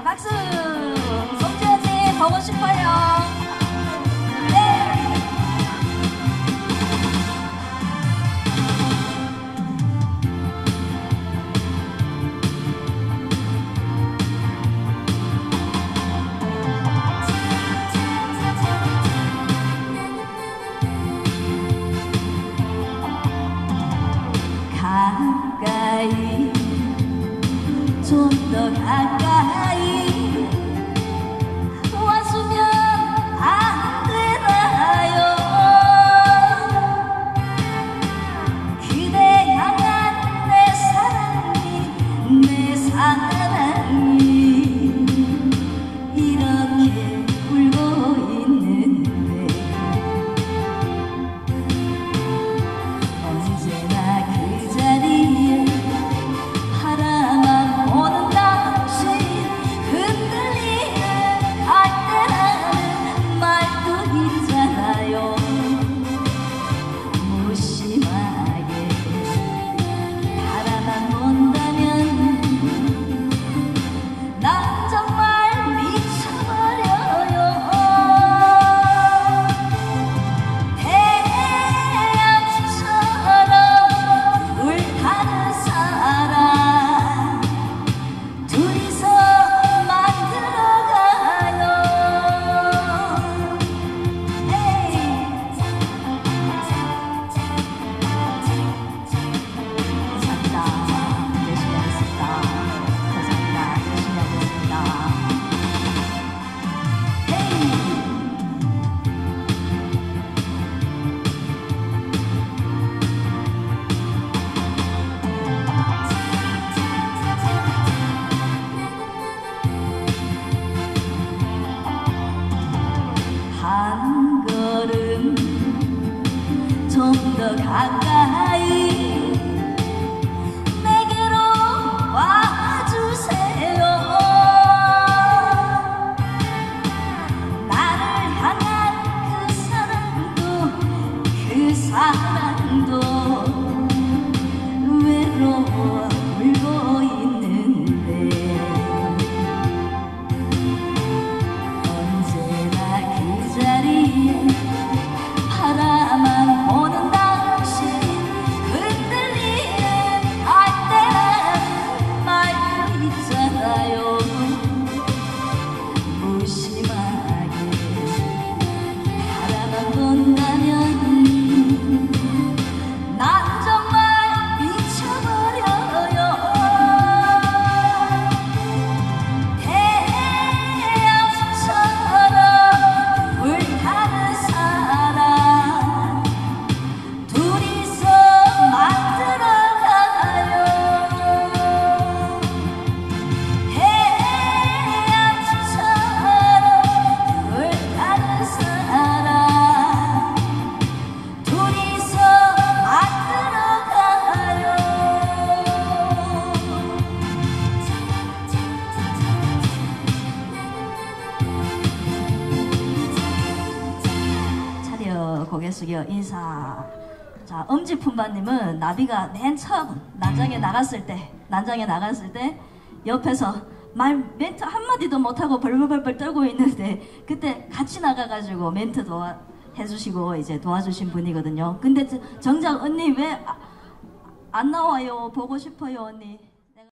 자, 박수! 송지 언니 보고 싶어요. 가까이 좀 더 가까이 와주면 안 되나요? 그대 향한 내 사랑이 내 사랑이 이렇게 울고 있는데 언제나 그 자리에 바라만 보는 당신 흔들리는 안되라는 말도 있잖아요. 무심하게 바라만 본다면 난 정말 미쳐버려요. 태양처럼 불타는 사랑 둘이서 만들어가요. 감사합니다. 열심히 하겠습니다. 감사합니다. 열심히 하겠습니다. 한 걸음 좀 더 가까이 내게로 와주세요. 나를 향한 그 사랑도 외로워 울고 있는데 언제나 그 자리에 바라만 보는 당신 흔들리는 안되라는 말도 있잖아요. 무심하게 바라만 본다면 난 정말 미쳐버려요. 태양처럼 불타는 사랑 둘이서 만들어가요. 태양처럼 불타는 사랑 둘이서 만들어가요. 차려 고개 숙여 인사. 자, 엄지품바님은 나비가 맨 처음 난장에 나갔을 때 옆에서 멘트 한마디도 못하고 벌벌벌 떨고 있는데 그때 같이 나가가지고 멘트 해주시고 이제 도와주신 분이거든요. 근데 정작 언니 왜 안 나와요? 보고 싶어요 언니.